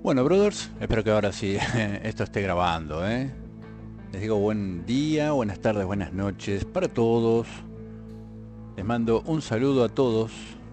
Bueno, brothers, espero que ahora sí esto esté grabando, ¿eh? Les digo buen día, buenas tardes, buenas noches para todos. Les mando un saludo a todos.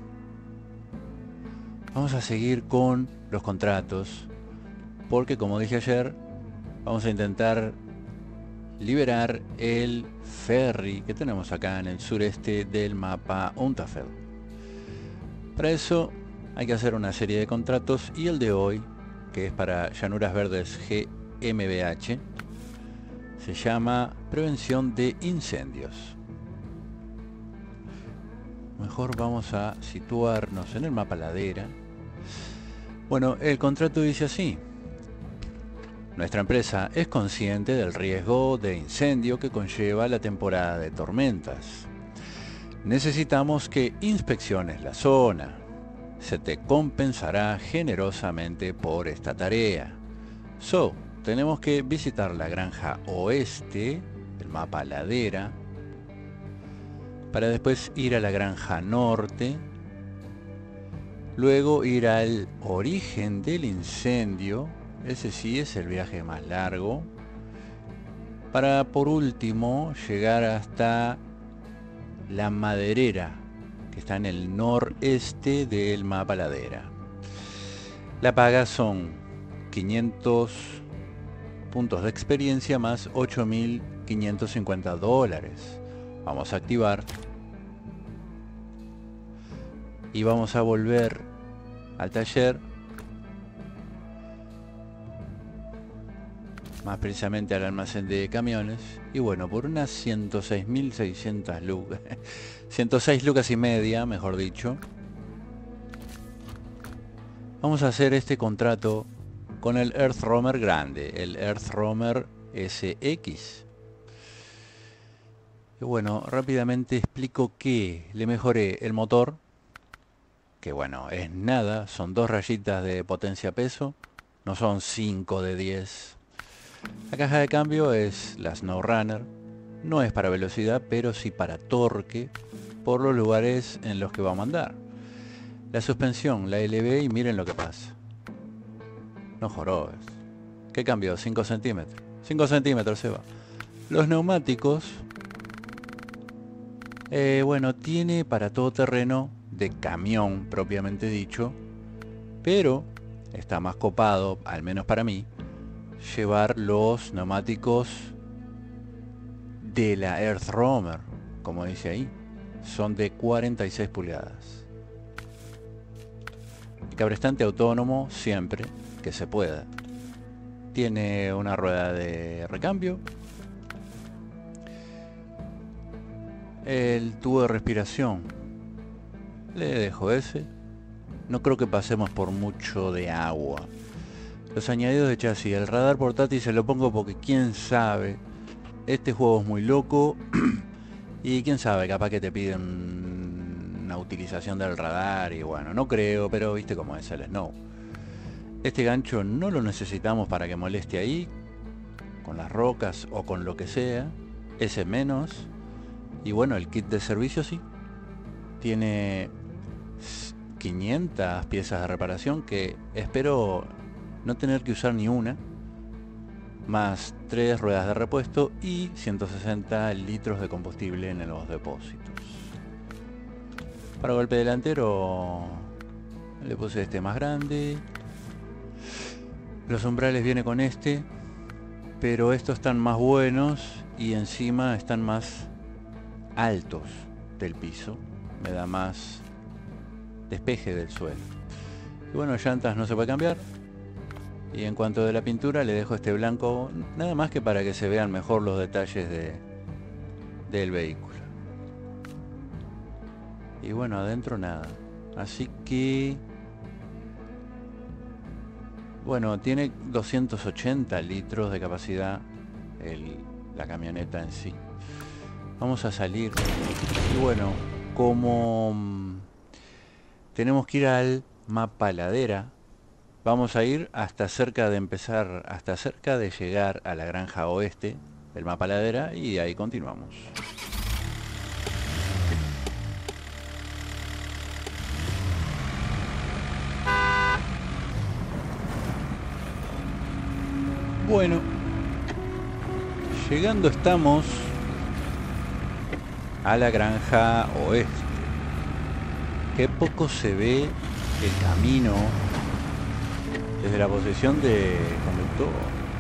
Vamos a seguir con los contratos, porque como dije ayer, vamos a intentar liberar el ferry que tenemos acá en el sureste del mapa Unterfell. Para eso hay que hacer una serie de contratos y el de hoy, que es para Llanuras Verdes GmbH, se llama Prevención de Incendios. Mejor vamos a situarnos en el mapa ladera. Bueno, el contrato dice así: nuestra empresa es consciente del riesgo de incendio que conlleva la temporada de tormentas. Necesitamos que inspecciones la zona. Se te compensará generosamente por esta tarea. Tenemos que visitar la granja oeste, el mapa ladera, para después ir a la granja norte, luego ir al origen del incendio, ese sí es el viaje más largo, para por último llegar hasta la maderera, que está en el noreste del mapa ladera. La paga son 500 puntos de experiencia más 8.550 dólares. Vamos a activar y vamos a volver al taller, más precisamente al almacén de camiones, y bueno, por unas 106.600 lucas 106 lucas y media, mejor dicho, vamos a hacer este contrato con el Earthroamer grande, el Earthroamer SX. Y bueno, rápidamente explico que le mejoré el motor, que bueno, es nada, son 2 rayitas de potencia peso, no son 5 de 10. La caja de cambio es la SnowRunner, no es para velocidad, pero sí para torque, por los lugares en los que va a mandar. La suspensión la elevé y miren lo que pasa. No jorobes. ¿Qué cambió? 5 centímetros. 5 centímetros se va. Los neumáticos, bueno, tiene para todo terreno de camión propiamente dicho, pero está más copado, al menos para mí, llevar los neumáticos de la Earthroamer, como dice ahí. Son de 46 pulgadas. El cabrestante autónomo siempre que se pueda. Tiene una rueda de recambio. El tubo de respiración le dejo ese. No creo que pasemos por mucho de agua. Los añadidos de chasis, el radar portátil se lo pongo porque quién sabe. Este juego es muy loco. Y quién sabe, capaz que te piden una utilización del radar. Y bueno, no creo, pero viste cómo es el Snow. Este gancho no lo necesitamos para que moleste ahí, con las rocas o con lo que sea. Ese menos. Y bueno, el kit de servicio sí. Tiene 500 piezas de reparación que espero no tener que usar ni una. Más 3 ruedas de repuesto y 160 litros de combustible en los depósitos. Para golpe delantero le puse este más grande. Los umbrales viene con este, pero estos están más buenos y encima están más altos del piso. Me da más despeje del suelo. Y bueno, llantas no se puede cambiar. Y en cuanto de la pintura le dejo este blanco, nada más que para que se vean mejor los detalles del vehículo. Y bueno, adentro nada. Así que bueno, tiene 280 litros de capacidad la camioneta en sí. Vamos a salir. Y bueno, como tenemos que ir al mapa ladera, vamos a ir hasta cerca de llegar a la granja oeste del mapa ladera y de ahí continuamos. Bueno, llegando estamos a la granja oeste. Qué poco se ve el camino desde la posición de conductor.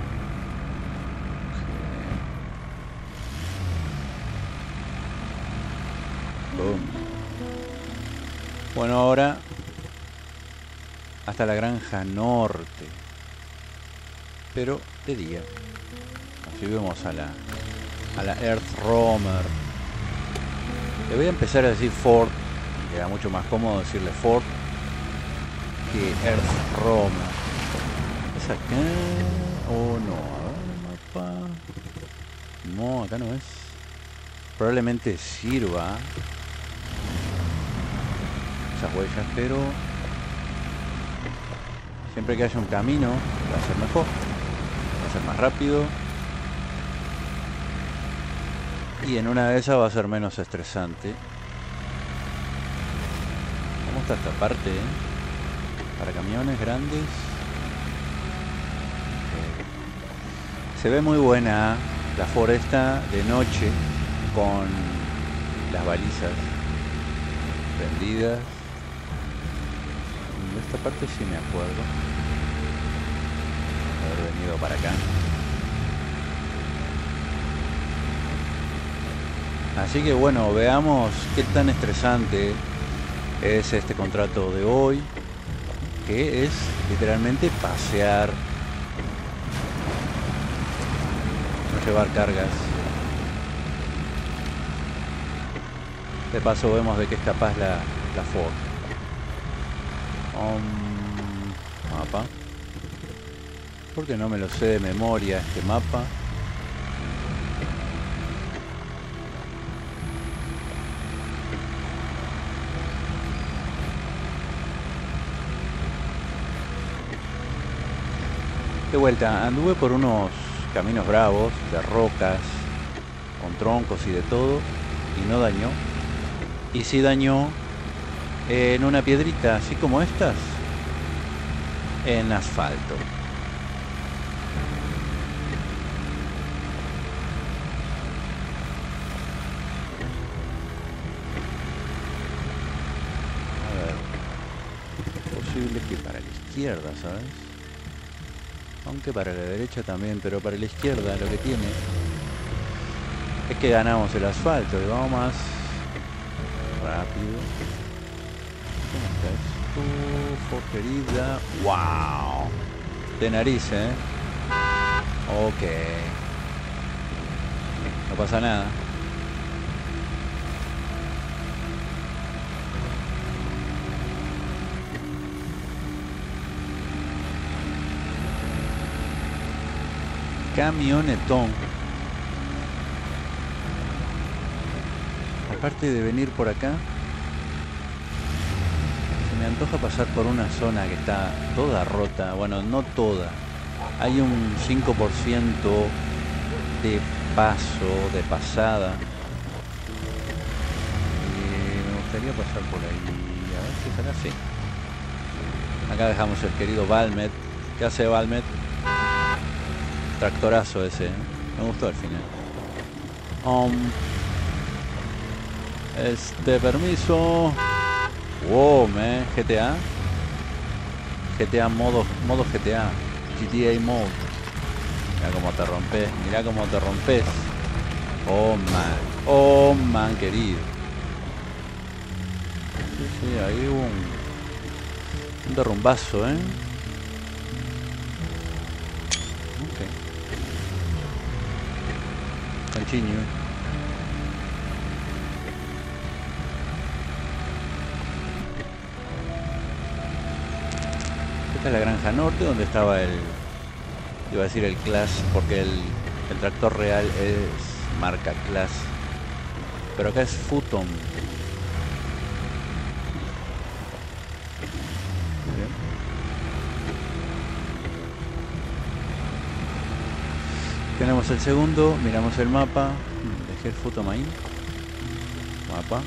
Boom. Bueno, ahora hasta la granja norte, pero de día. Así vemos a la Earth Roamer. Le voy a empezar a decir Ford. Queda mucho más cómodo decirle Ford que Earth Roamer. ¿Es acá o no? A ver, mapa. No, acá no es. Probablemente sirva esas huellas, pero siempre que haya un camino va a ser mejor, va a ser más rápido y en una de esas va a ser menos estresante. ¿Cómo está esta parte? Para camiones grandes. Se ve muy buena la foresta de noche con las balizas prendidas. De esta parte sí me acuerdo haber venido para acá. Así que bueno, veamos qué tan estresante es este contrato de hoy, que es literalmente pasear, no llevar cargas. De paso vemos de qué es capaz la Ford. Mapa. Porque no me lo sé de memoria este mapa. De vuelta, anduve por unos caminos bravos, de rocas, con troncos y de todo, y no dañó. Y sí dañó en una piedrita, así como estas, en asfalto. A ver, es posible que para la izquierda, ¿sabes? Aunque para la derecha también, pero para la izquierda lo que tiene es que ganamos el asfalto y vamos más rápido. ¿Cómo está esto? Querida. ¡Wow! De nariz, ¿eh? Ok. No pasa nada. Camionetón. Aparte de venir por acá, se me antoja pasar por una zona que está toda rota. Bueno, no toda. Hay un 5% de paso, de pasada. Me gustaría pasar por ahí. A ver si es acá, sí. Acá dejamos el querido Valmet. ¿Qué hace Valmet? Tractorazo ese, ¿eh? Me gustó al final. Permiso. Wow, man. GTA. GTA modo GTA. GTA mode. Mira cómo te rompes. Mira cómo te rompes. Oh man. Oh man, querido. Sí, ahí hubo un derrumbazo, ¿eh? Ok. Continue. Esta es la granja norte donde estaba iba a decir el Class, porque el tractor real es marca Class, pero acá es Futon. Tenemos el segundo, miramos el mapa, dejé el Futon ahí, mapa,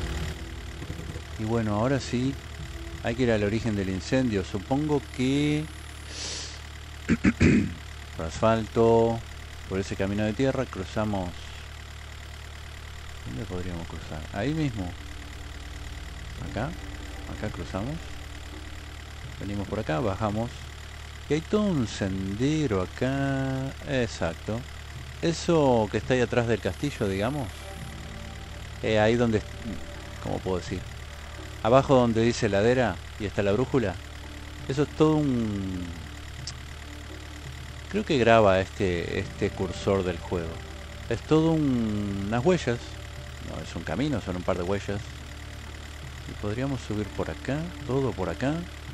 y bueno, ahora sí hay que ir al origen del incendio. Supongo que por asfalto, por ese camino de tierra, cruzamos. ¿Dónde podríamos cruzar? Ahí mismo. Acá cruzamos. Venimos por acá, bajamos. Y hay todo un sendero acá. Exacto. Eso que está ahí atrás del castillo, digamos. Ahí donde... ¿Cómo puedo decir? Abajo donde dice ladera y está la brújula. Eso es todo un... Creo que graba este cursor del juego. Es todo unas huellas. No es un camino, son un par de huellas. Y podríamos subir por acá, todo por acá.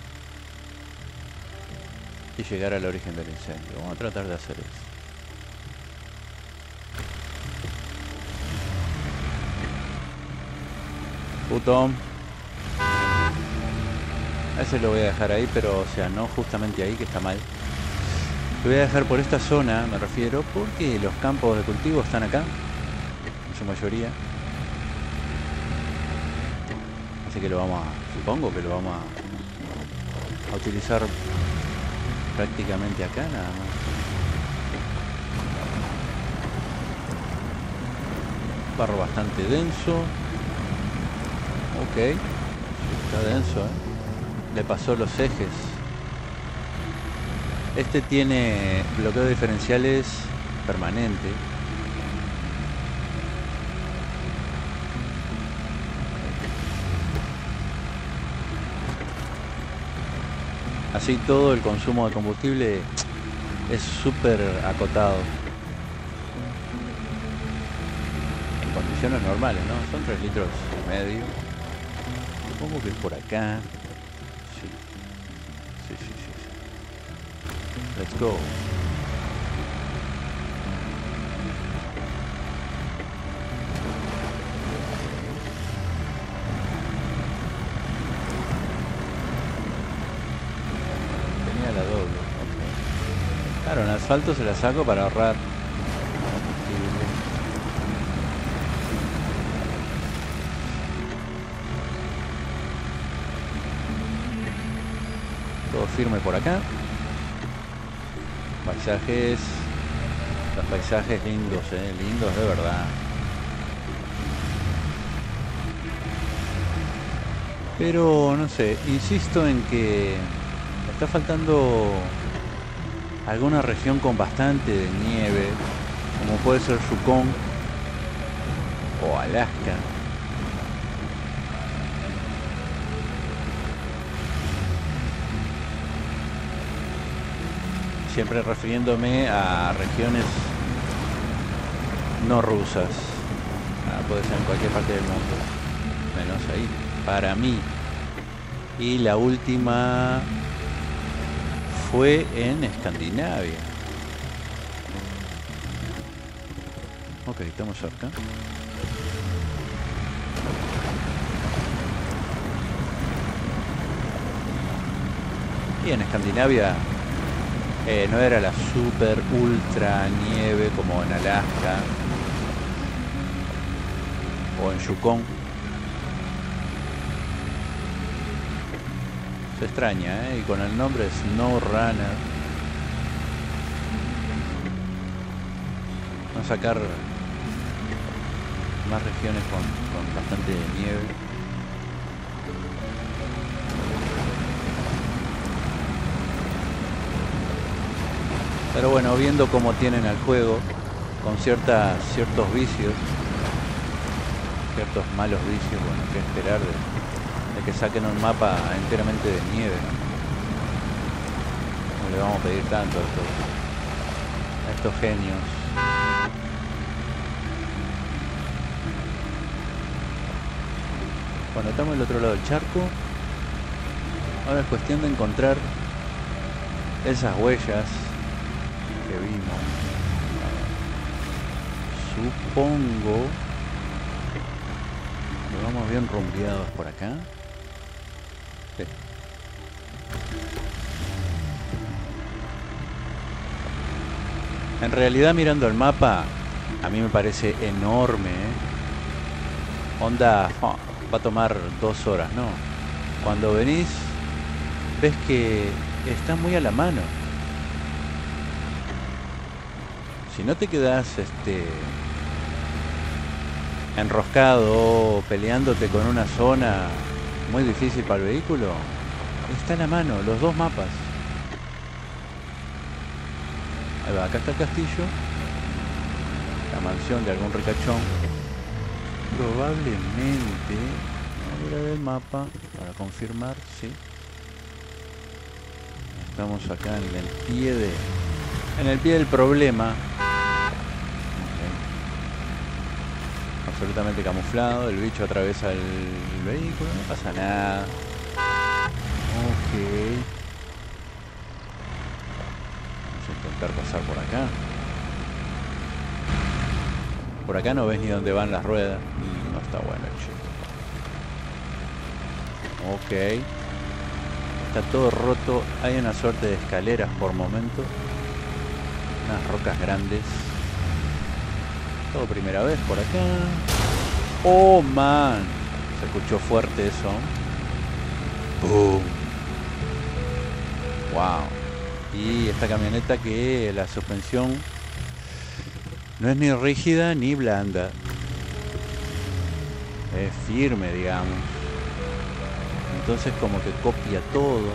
Y llegar al origen del incendio. Vamos a tratar de hacer eso. Puto. A ese lo voy a dejar ahí, pero o sea, no justamente ahí, que está mal. Lo voy a dejar por esta zona, me refiero, porque los campos de cultivo están acá, en su mayoría. Así que lo vamos a... Supongo que lo vamos a utilizar prácticamente acá, nada más. Barro bastante denso. Ok. Está denso, Le pasó los ejes. Este tiene bloqueo de diferenciales permanente. Así todo el consumo de combustible es súper acotado. En condiciones normales, ¿no? Son 3 litros y medio. Supongo que es por acá. Sí. Let's go. Tenía la doble. Okay. Claro, en asfalto se la saco para ahorrar. Todo firme por acá. Paisajes, los paisajes lindos, lindos de verdad. Pero no sé, insisto en que está faltando alguna región con bastante de nieve, como puede ser Yukon o Alaska. Siempre refiriéndome a regiones no rusas. Puede ser en cualquier parte del mundo, menos ahí, para mí. Y la última fue en Escandinavia. Ok, estamos cerca. Y en Escandinavia no era la super ultra nieve como en Alaska o en Yukon. Se extraña, y con el nombre Snow Runner vamos a sacar más regiones con bastante nieve. Pero bueno, viendo cómo tienen al juego, con ciertos vicios, ciertos malos vicios, bueno, que esperar de que saquen un mapa enteramente de nieve, ¿no? No le vamos a pedir tanto a estos genios. Bueno, estamos del otro lado del charco. Ahora es cuestión de encontrar esas huellas que vimos. Supongo que vamos bien rumbeados por acá. Sí. En realidad, mirando el mapa, a mí me parece enorme, Onda, va a tomar 2 horas, no. Cuando venís, ves que está muy a la mano. Si no te quedas enroscado peleándote con una zona muy difícil para el vehículo, está en la mano, los dos mapas. Ahí va, acá está el castillo, la mansión de algún ricachón. Probablemente, vamos a ver el mapa para confirmar, sí. Estamos acá en el pie del problema. Okay. Absolutamente camuflado, el bicho atraviesa el vehículo, no pasa nada. Ok. Vamos a intentar pasar por acá. Por acá no ves ni dónde van las ruedas. No está bueno, chico. Ok. Está todo roto. Hay una suerte de escaleras por momento. Unas rocas grandes. Todo primera vez por acá. Oh, man. Se escuchó fuerte eso. Boom. Wow. Y esta camioneta que la suspensión no es ni rígida ni blanda. Es firme, digamos. Entonces como que copia todo.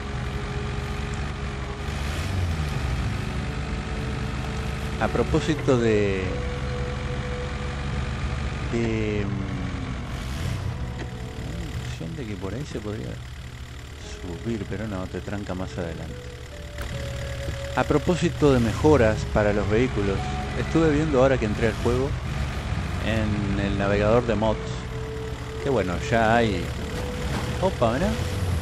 A propósito de que por ahí se podría subir, pero no, te tranca más adelante. A propósito de mejoras para los vehículos, estuve viendo ahora que entré al juego en el navegador de mods, que bueno, ya hay... Opa, ¿verdad?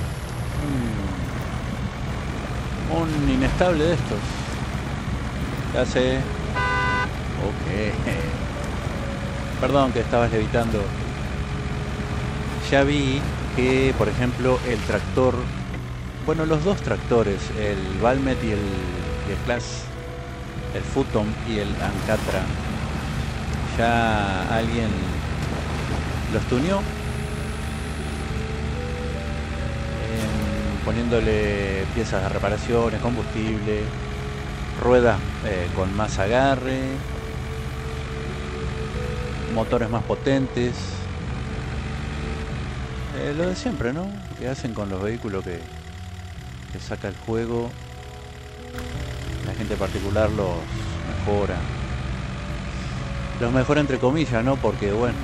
Un inestable de estos. Ya sé. Ok. Perdón que estabas levitando. Ya vi que, por ejemplo, el tractor... Bueno, los dos tractores, el Valmet y el Class, el Futon y el Ancatra, ya alguien los tuneó. Poniéndole piezas de reparaciones, combustible, ruedas con más agarre, motores más potentes, lo de siempre, ¿no? Que hacen con los vehículos que saca el juego. La gente particular los mejora entre comillas, ¿no? Porque bueno,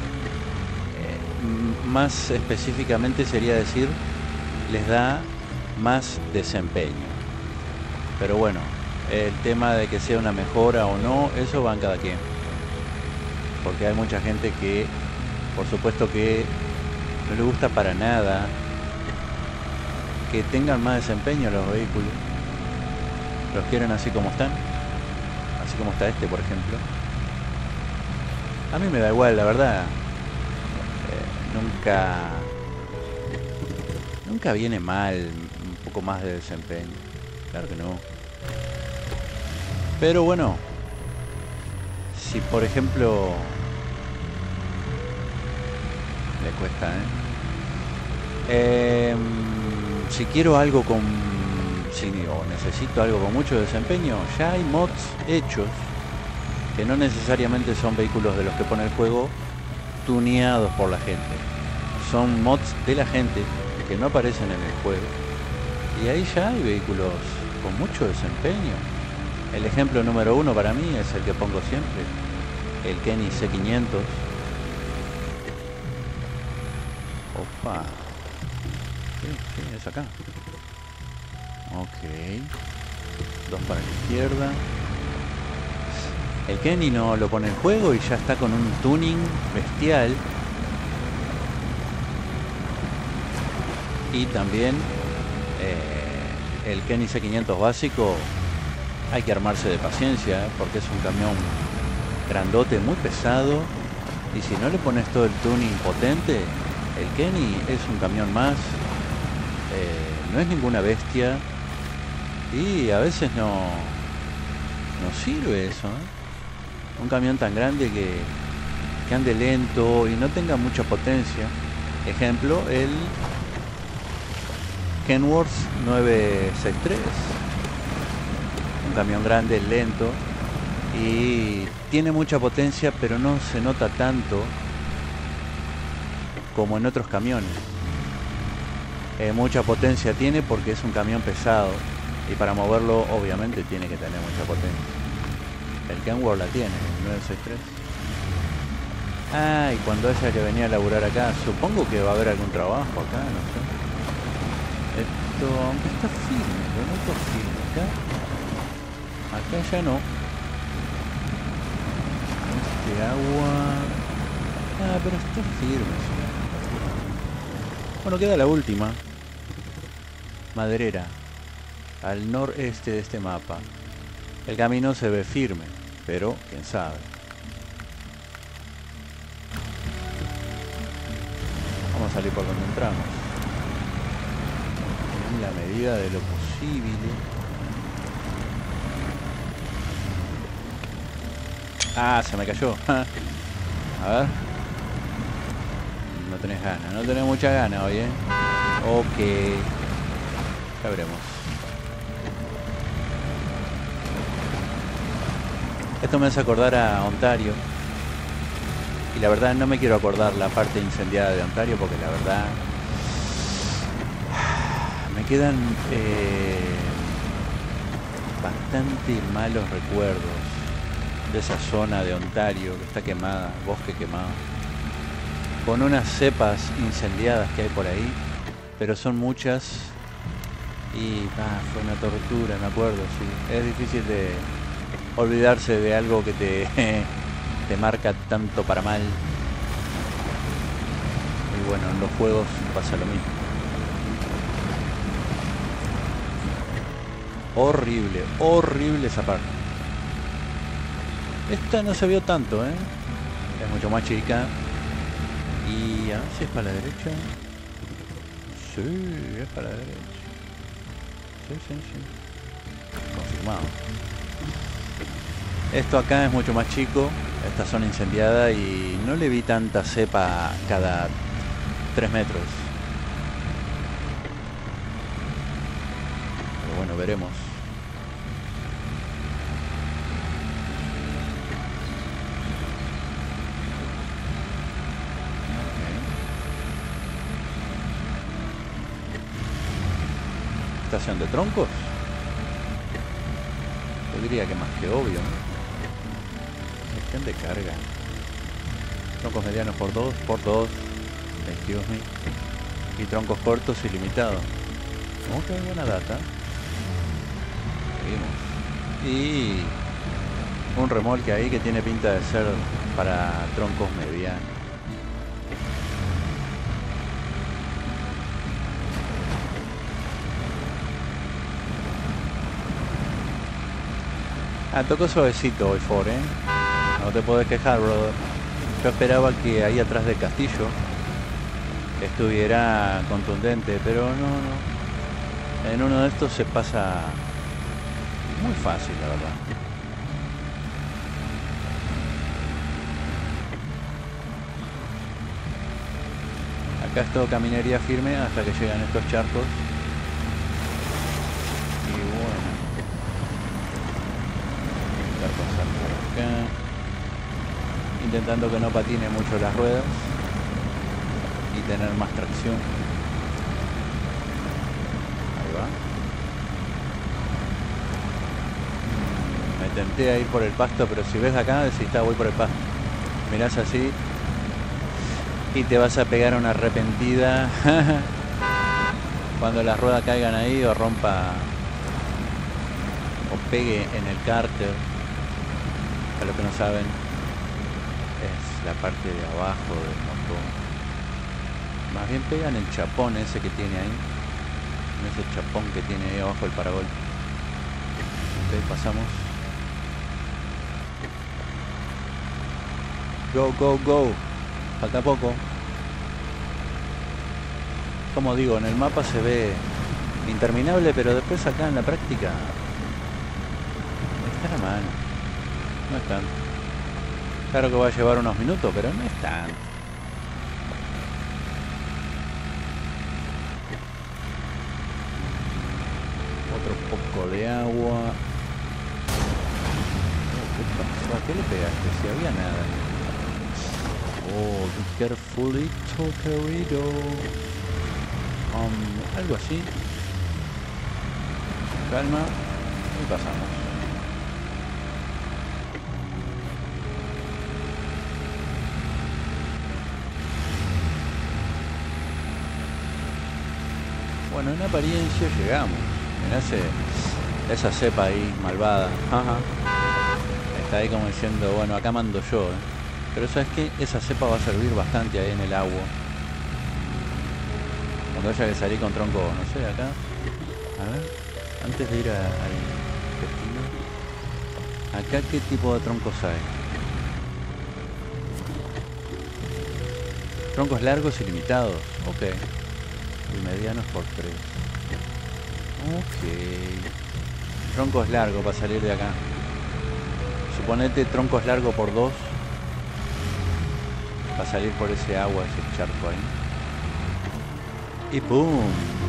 más específicamente sería decir, les da más desempeño. Pero bueno, el tema de que sea una mejora o no, eso va en cada quien. Porque hay mucha gente que, por supuesto que no le gusta para nada que tengan más desempeño los vehículos. Los quieren así como están. Así como está este, por ejemplo. A mí me da igual, la verdad. Nunca viene mal un poco más de desempeño. Claro que no. Pero bueno, si por ejemplo le cuesta, si quiero algo o necesito algo con mucho desempeño, ya hay mods hechos que no necesariamente son vehículos de los que pone el juego tuneados por la gente. Son mods de la gente que no aparecen en el juego, y ahí ya hay vehículos con mucho desempeño. El ejemplo número uno para mí es el que pongo siempre, el Kenny C500. Opa, sí, es acá. Ok, dos para la izquierda. El Kenny no lo pone en juego y ya está con un tuning bestial. Y también el Kenny C500 básico, hay que armarse de paciencia, porque es un camión grandote, muy pesado, y si no le pones todo el tuning potente, el Kenny es un camión más, no es ninguna bestia, y a veces no sirve eso, ¿eh? Un camión tan grande que ande lento y no tenga mucha potencia. Ejemplo, el Kenworth 963, un camión grande, lento, Y tiene mucha potencia, pero no se nota tanto como en otros camiones. Mucha potencia tiene porque es un camión pesado, y para moverlo obviamente tiene que tener mucha potencia. El Kenworth la tiene, el 963. Ah, y cuando haya que venir a laburar acá, supongo que va a haber algún trabajo acá, no sé. Esto, aunque está firme, lo noto firme acá. Acá ya no. Este agua... Ah, pero está firme, sí. Bueno, queda la última. Maderera. Al noreste de este mapa. El camino se ve firme, pero quién sabe. Vamos a salir por donde entramos. En la medida de lo posible. Ah, se me cayó. A ver. No tenés ganas, no tenés mucha gana hoy, ¿eh? Ok. Ya veremos. Esto me hace acordar a Ontario. Y la verdad no me quiero acordar la parte incendiada de Ontario porque la verdad... me quedan bastante malos recuerdos de esa zona de Ontario que está quemada, bosque quemado. Con unas cepas incendiadas que hay por ahí, pero son muchas y fue una tortura, me acuerdo, sí. Es difícil de olvidarse de algo que te marca tanto para mal. Y bueno, en los juegos pasa lo mismo. Horrible, horrible esa parte. Esta no se vio tanto, ¿eh? Es mucho más chica. Y a ver si es para la derecha. Sí, es para la derecha. Sí. Confirmado. Esto acá es mucho más chico. Esta zona incendiada y no le vi tanta cepa cada 3 metros. Pero bueno, veremos. Estación de troncos. Yo diría que más que obvio, ¿no? Estación de carga. Troncos medianos por 2, excuse me. Y troncos cortos ilimitados. Ok, buena data. Seguimos. Y un remolque ahí que tiene pinta de ser para troncos medianos. Ah, tocó suavecito hoy Ford, ¿eh? No te puedes quejar, brother. Yo esperaba que ahí atrás del castillo estuviera contundente, pero no. En uno de estos se pasa muy fácil, la verdad. Acá es todo caminería firme hasta que llegan estos charcos. Y bueno. Pasar por acá, intentando que no patine mucho las ruedas y tener más tracción. Ahí va. Me tenté a ir por el pasto, pero si ves acá decís, voy por el pasto. Mirás así y te vas a pegar una arrepentida cuando las ruedas caigan ahí o rompa o pegue en el cárter. Para los que no saben, es la parte de abajo del motor. Más bien pegan el chapón ese que tiene ahí. En ese chapón que tiene ahí abajo el paragolpe. Ok, pasamos. Go. Falta poco. Como digo, en el mapa se ve interminable, pero después acá en la práctica está a la mano. No es tanto. Claro que va a llevar unos minutos, pero no es tanto. Otro poco de agua. pasó? ¿A qué le pegaste? Si había nada. Oh, be careful, little querido. Algo así. Calma. Y pasamos. Bueno, en apariencia llegamos. Mirá esa cepa ahí, malvada. Ajá. Está ahí como diciendo, bueno, acá mando yo, ¿eh? Pero ¿sabes qué? Esa cepa va a servir bastante ahí en el agua. Cuando haya que salir con tronco, no sé, acá. A ver, antes de ir al destino. Acá, ¿qué tipo de troncos hay? Troncos largos y limitados. Ok. Y medianos por 3. Ok. Troncos largos para salir de acá. Suponete troncos largos por 2. Para salir por ese agua, ese charco ahí. Y ¡boom!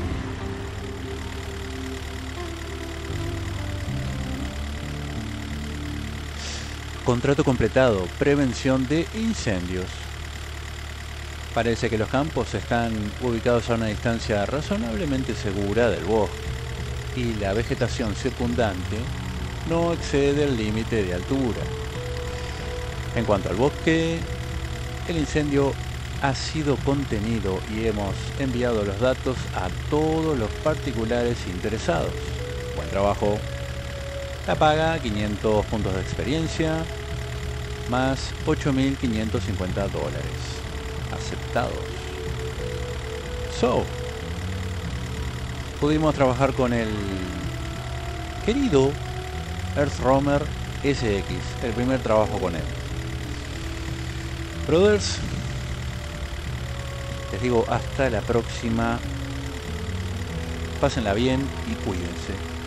Contrato completado. Prevención de incendios. Parece que los campos están ubicados a una distancia razonablemente segura del bosque y la vegetación circundante no excede el límite de altura. En cuanto al bosque, el incendio ha sido contenido y hemos enviado los datos a todos los particulares interesados. Buen trabajo. La paga, 500 puntos de experiencia, más 8.550 dólares. Aceptados. Pudimos trabajar con el querido Earthroamer SX, el primer trabajo con él. Brothers, les digo hasta la próxima. Pásenla bien y cuídense.